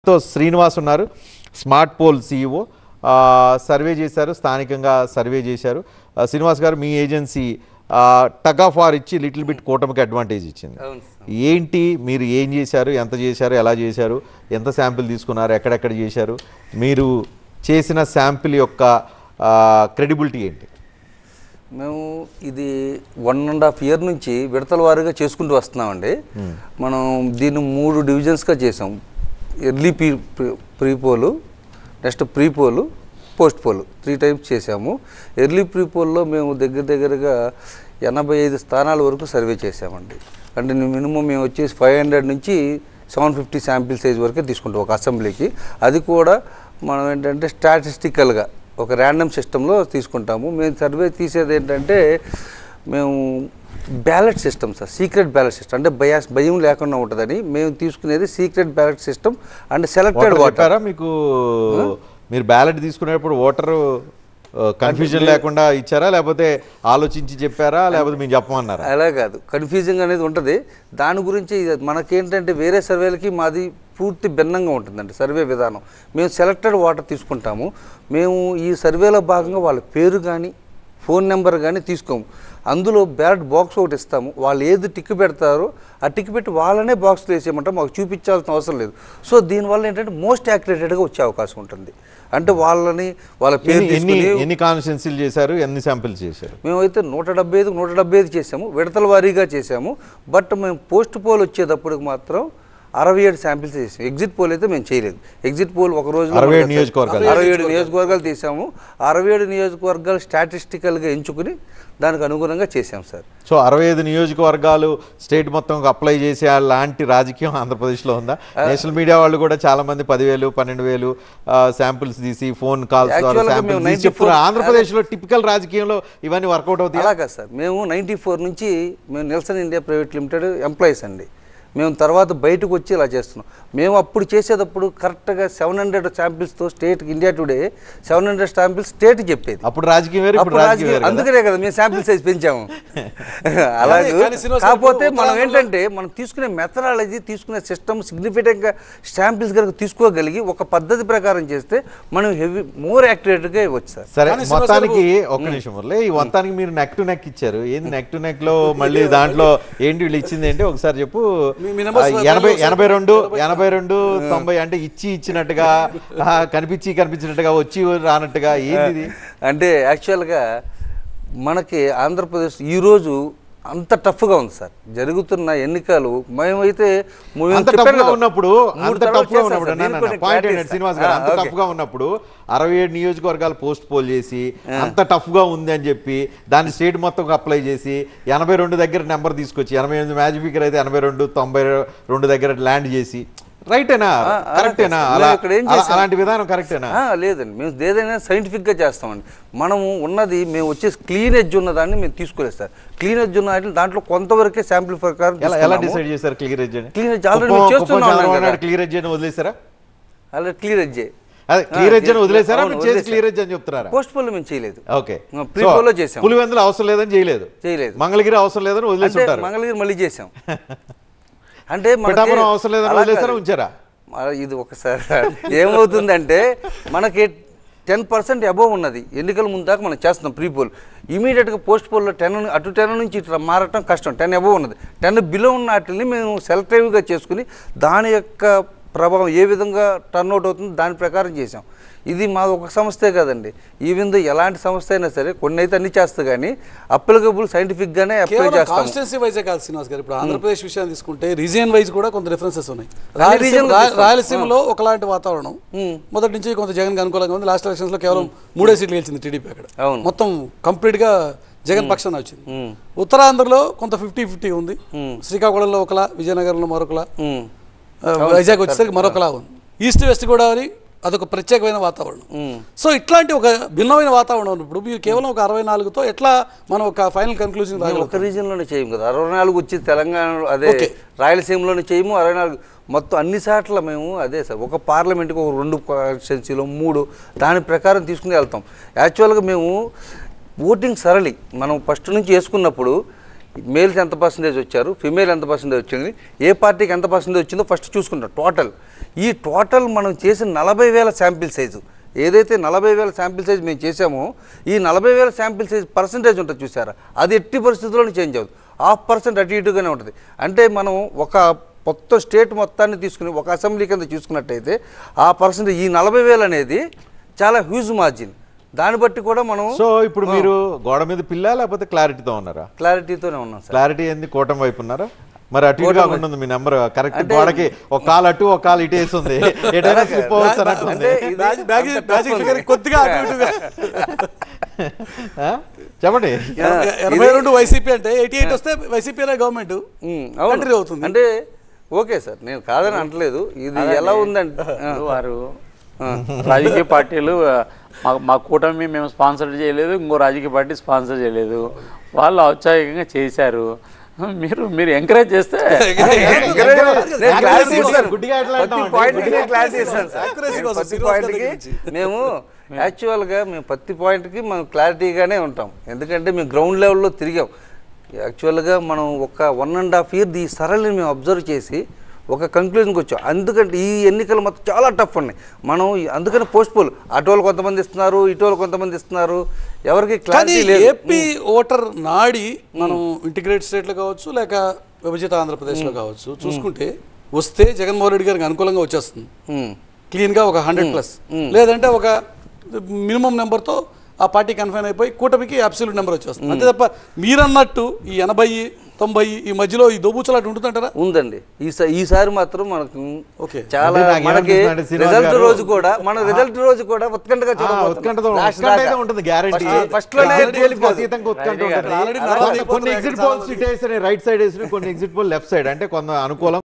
తో శ్రీనివాస్ ఉన్నారు, smart pole CEO. Survey చేశారు, స్థానికంగా సర్వే చేశారు. శ్రీనివాస్ గారు, మీ ఏజెన్సీ టగ్ ఆఫ్ వార్ ఇచ్చి లిటిల్ బిట్ కూటమికి అడ్వాంటేజ్ ఇచ్చింది. ఏంటి, మీరు ఏం చేశారు, ఎంత చేశారు, ఎలా చేశారు, ఎంత శాంపిల్ తీసుకున్నారు, ఎక్కడెక్కడ చేశారు, మీరు చేసిన శాంపిల్ యొక్క క్రెడిబిలిటీ ఏంటి? మేము ఇది 1.5 year నుంచి విడతల వారీగా చేసుకుంటూ వస్తున్నామండి. మనం దీన్ని 3 డివిజన్స్గా చేసాం. Early pre poll, next pre poll, post poll 3 times చేసాము. ఎర్లీ ప్రీపోల్లో మేము దగ్గరగా 85 స్థానాల వరకు సర్వే చేసామండి. అంటే మినిమం మేము వచ్చేసి 500 నుంచి 750 శాంపిల్ సైజ్ వరకే తీసుకుంటాం ఒక అసెంబ్లీకి. అది కూడా మనం ఏంటంటే స్టాటిస్టికల్గా ఒక ర్యాండమ్ సిస్టంలో తీసుకుంటాము. మేము సర్వే తీసేది ఏంటంటే మేము ballot system sir, secret ballot system, అంటే భయం లేకుండా ఉంటుందని మేము తీసుకునేది secret ballot system and selected voter. మీకు మీరు బ్యాలెట్ తీసుకునేటప్పుడు ఓటరు కన్ఫ్యూజన్ లేకుండా ఇచ్చారా, లేకపోతే ఆలోచించి చెప్పారా, లేకపోతే మేము చెప్పమన్నారా? అలా కాదు, కన్ఫ్యూజింగ్ అనేది ఉంటుంది. దాని గురించి మనకేంటంటే వేరే సర్వేలకి మాది పూర్తి భిన్నంగా ఉంటుందండి సర్వే విధానం. మేము సెలెక్టెడ్ ఓటర్ తీసుకుంటాము. మేము ఈ సర్వేలో భాగంగా వాళ్ళ పేరు కానీ ఫోన్ నెంబర్ కానీ తీసుకోము. అందులో బ్యాలెట్ బాక్స్ ఒకటి ఇస్తాము. వాళ్ళు ఏది టిక్ పెడతారో ఆ టిక్ పెట్టి వాళ్ళనే బాక్స్లో వేసేయమంటే మాకు చూపించాల్సిన అవసరం లేదు. సో దీనివల్ల ఏంటంటే మోస్ట్ యాక్యురేటెడ్గా వచ్చే అవకాశం ఉంటుంది. అంటే వాళ్ళ పేరు ఎన్ని కాన్స్టిట్యున్సీలు చేశారు, ఎన్ని శాంపిల్స్ చేశారు? మేమైతే 175 చేసాము, విడతల వారీగా చేసాము. బట్ మేము పోస్ట్ పోల్ వచ్చేటప్పటికి మాత్రం 67 శాంపిల్స్ చేసాము. ఎగ్జిట్ పోల్ అయితే మేము చేయలేదు. ఎగ్జిట్ పోల్ ఒక రోజు 67 నియోజకవర్గాలు తీసాము. 67 నియోజకవర్గాలు స్టాటిస్టికల్గా ఎంచుకుని దానికి అనుగుణంగా చేసాం సార్. సో 65 నియోజకవర్గాలు స్టేట్ మొత్తం అప్లై చేసే లాంటి రాజకీయం ఆంధ్రప్రదేశ్లో ఉందా? నేషనల్ మీడియా వాళ్ళు కూడా చాలా మంది 10,000 12,000 శాంపిల్స్ తీసి ఫోన్ కాల్స్ చెప్తున్నారు. ఆంధ్రప్రదేశ్లో టిపికల్ రాజకీయంలో ఇవన్నీ వర్కౌట్ అవుతాయి? అలాగా సార్, మేము 94 నుంచి మేము Nielsen India private limited employees అండి. మేము తర్వాత బయటకు వచ్చి ఇలా చేస్తున్నాం. మేము అప్పుడు చేసేటప్పుడు కరెక్ట్గా 700 శాంపిల్స్తో state India Today 700 samples state చెప్పేది. అప్పుడు రాజకీయం వేరు, అందుకనే కదా మేము శాంపిల్ సైజ్ పెంచాము. అలాగే కాకపోతే మనం ఏంటంటే మనం తీసుకునే మెథడాలజీ, తీసుకునే సిస్టమ్ సిగ్నిఫికెంట్గా శాంపిల్స్ కనుక తీసుకోగలిగి ఒక పద్ధతి ప్రకారం చేస్తే మనం మోర్ యాక్యురేట్గా ఇవ్వచ్చు సార్. సరే, మొత్తానికి ఒక్క నిమిషం వల్ల ఈ మొత్తానికి మీరు నెక్ టు నెక్ ఇచ్చారు. ఏంది నెక్ టు నెక్ లో మళ్ళీ దాంట్లో ఏంటి వీళ్ళు ఇచ్చింది ఏంటి ఒకసారి చెప్పు. 82 90 అంటే ఇచ్చినట్టుగా కనిపించినట్టుగా వచ్చి రానట్టుగా ఏంది అంటే యాక్చువల్గా మనకి ఆంధ్రప్రదేశ్ ఈరోజు అంత టఫ్గా ఉంది సార్. జరుగుతున్న ఎన్నికలు మేమైతే ఉన్నప్పుడు టఫ్గా ఉన్నప్పుడు 67 నియోజకవర్గాలు పోస్ట్ పోల్ చేసి అంత టఫ్గా ఉంది అని చెప్పి దాన్ని స్టేట్ మొత్తం అప్లై చేసి 82 దగ్గర నెంబర్ తీసుకొచ్చి 88 మ్యాచ్ ఫిగర్ అయితే 82 92 దగ్గర ల్యాండ్ చేసి రైటేనా, కరెక్టేనా? అలాంటి విధానం కరెక్టేనా? లేదండి, మేము ఏదైనా సైంటిఫిక్గా చేస్తామండి. మనము ఉన్నది మేము వచ్చేసి క్లీన్ ఎడ్జ్ ఉన్నదాన్ని మేము తీసుకోలేదు సార్. క్లీన్ ఎడ్జ్ ఉన్న దాంట్లో కొంతవరకే శాంపిల్ ప్రకారం ఎలా డిసైడ్ చేశారు? Clear edge clean edge already చేస్తున్నాం. క్లియర్ ఎడ్జ్ అని వదిలేసారా? ఆల్రెడీ క్లియర్ ఎడ్జే క్లియర్ ఎడ్జ్ అని వదిలేసారా? క్లియర్ ఎడ్జ్ అని చెప్తున్నారా? పోస్ట్ పోల్ మేము చేయలేదు. ఓకే, ప్రీ పోల్లో చేసాం. పులివెందులు అవసరం లేదని చేయలేదు. మంగళగిరి అవసరం లేదని వదిలేసారు. మంగళగిరి మళ్ళీ చేసాం. అంటే అవసరం లేదని వదిలేసారా, ఉంచారా? ఇది ఒకసారి ఏమవుతుందంటే మనకి 10% అబోవ్ ఉన్నది. ఎన్నికల ముందు దాకా మనం చేస్తున్నాం ప్రీ పోల్. ఇమీడియట్గా పోస్ట్ పోల్లో 10 నుంచి ఇట్లా మారటం కష్టం. 10 అబోవ్ ఉన్నది. 10 బిలో ఉన్న వాటిని మేము సెలెక్టివ్గా చేసుకుని దాని యొక్క ప్రభావం ఏ విధంగా టర్న్అవుట్ అవుతుందో దాని ప్రకారం చేసాం. ఇది మా ఒక సంస్థే కదండి, ఈవెన్ ఎలాంటి సంస్థ అయినా సరే కొన్ని అయితే అన్ని చేస్తా కానీ అప్లికబుల్ సైంటిఫిక్గానే అప్లై చేస్తాం. కాన్స్టిట్యున్సీ వైజే కాదు శ్రీనివాస్ గారు, ఇప్పుడు ఆంధ్రప్రదేశ్ విషయాన్ని తీసుకుంటే రీజియన్ వైజ్ కూడా కొంత డిఫరెన్సెస్ ఉన్నాయి. రాయలసీమలో ఒకలాంటి వాతావరణం మొదటి నుంచి కొంత జగన్ అనుకూలంగా ఉంది. లాస్ట్ ఎలక్షన్స్ లో కేవలం 3 సీట్లు గెలిచింది టీడీపీ. అక్కడ మొత్తం కంప్లీట్ గా జగన్ పక్షాన వచ్చింది. ఉత్తరాంధ్రలో కొంత 50-50 ఉంది. శ్రీకాకుళంలో ఒకలా, విజయనగరంలో మరొకలా, వైజాగ్ వచ్చేసరికి మరొకలా ఉంది. ఈస్ట్ వెస్ట్ గోదావరి అదొక ప్రత్యేకమైన వాతావరణం. సో ఇట్లాంటి ఒక భిన్నమైన వాతావరణం ఉన్నప్పుడు మీరు కేవలం ఒక 64తో ఎట్లా మనం ఒక ఫైనల్ కన్క్లూజన్ ఒక రీజన్లోనే చేయము కదా. 64 వచ్చి తెలంగాణ, అదే రాయలసీమలోనే చేయము. 64 మొత్తం అన్ని సార్లు మేము అదే సార్, ఒక పార్లమెంట్కి ఒక 2 కాన్స్టిట్యున్సీలో 3 దాని ప్రకారం తీసుకుని వెళ్తాం. యాక్చువల్గా మేము ఓటింగ్ సరళి మనం ఫస్ట్ నుంచి వేసుకున్నప్పుడు మేల్స్ ఎంత పర్సెంటేజ్ వచ్చారు, ఫిమేల్ ఎంత పర్సెంటేజ్ వచ్చింది, ఏ పార్టీకి ఎంత పర్సెంటేజ్ వచ్చిందో ఫస్ట్ చూసుకుంటాం టోటల్. ఈ టోటల్ మనం చేసిన 40,000 శాంపిల్ సైజు, ఏదైతే 40,000 శాంపిల్ సైజ్ మేము చేసామో ఈ 40,000 శాంపిల్ సైజ్ పర్సెంటేజ్ ఉంటుంది చూసారా, అది ఎట్టి పరిస్థితుల్లోనే చేంజ్ అవుతుంది. 0.5% అటు ఇటుగానే ఉంటుంది. అంటే మనం ఒక మొత్తం స్టేట్ మొత్తాన్ని తీసుకుని ఒక అసెంబ్లీ కింద చూసుకున్నట్టయితే ఆ పర్సెంటేజ్ ఈ 40,000 అనేది చాలా హ్యూజ్ మార్జిన్. దాన్ని బట్టి కూడా మనం సో ఇప్పుడు మీరు గోడ మీద పిల్ల లేకపోతే క్లారిటీతో ఉన్నారా? క్లారిటీతోనే ఉన్నాం సార్. క్లారిటీ ఏంది, కూటమి వైపు ఉన్నారా? మరి అటు ఇటు కాకుండా ఉంది మీ నెంబర్ కరెక్ట్, గోడకి ఒక కాలు అటు ఒక కాలు ఇటు వేస్తుంది, ఎటైనా స్లిప్ అవ్వచ్చు కొద్దిగా చెప్పండి. 82 వైసీపీ అంటే 88 వస్తే వైసీపీ గవర్నమెంట్ అవుతుంది అంటే ఓకే సార్, నేను కాదని అంటలేదు. ఇది ఎలా ఉందంటే వారు రాజకీయ పార్టీలు మా కూటమి మేము స్పాన్సర్ చేయలేదు, ఇంకో రాజకీయ పార్టీ స్పాన్సర్ చేయలేదు, వాళ్ళు ఔత్సాహికంగా చేశారు. మీరు ఎంకరేజ్ చేస్తే మేము యాక్చువల్గా మేము ప్రతి పాయింట్కి మనం క్లారిటీగానే ఉంటాం. ఎందుకంటే మేము గ్రౌండ్ లెవెల్లో తిరిగాం. యాక్చువల్గా మనం ఒక 1.5 year ఈ సరళిని మేము అబ్జర్వ్ చేసి ఒక కంక్లూజన్కి వచ్చాం. ఎందుకంటే ఈ ఎన్నికలు మొత్తం చాలా టఫ్ ఉన్నాయి. మనం అందుకని పోస్ట్పోల్ అటోలు కొంతమంది ఇస్తున్నారు, ఇటోలు కొంతమంది ఇస్తున్నారు, ఎవరికి క్లారిటీ లేదు. ఏపీ ఓటర్ నాడి మనం ఇంటిగ్రేటెడ్ స్టేట్లో కావచ్చు లేక విభజిత ఆంధ్రప్రదేశ్లో కావచ్చు చూసుకుంటే వస్తే జగన్మోహన్ రెడ్డి గారికి అనుకూలంగా వచ్చేస్తుంది క్లీన్గా ఒక 100+. లేదంటే ఒక మినిమం నెంబర్తో ఆ పార్టీ కన్ఫైన్ అయిపోయి కూటమికి అబ్సల్యూట్ నెంబర్ వచ్చేస్తుంది. అంతే తప్ప మీరన్నట్టు ఈ 80-90 ఈ మధ్యలో ఈ దోబూచలాట ఉంటుందంటారా? ఉందండి. ఈసారి మాత్రం మనకు చాలా మనకి రిజల్ట్ రోజు కూడా ఉత్కంఠగా కొన్ని ఎగ్జిట్ పోల్స్ రైట్ సైడ్ వేసి కొన్ని ఎగ్జిట్ పోల్ లెఫ్ట్ సైడ్, అంటే కొంత అనుకూలం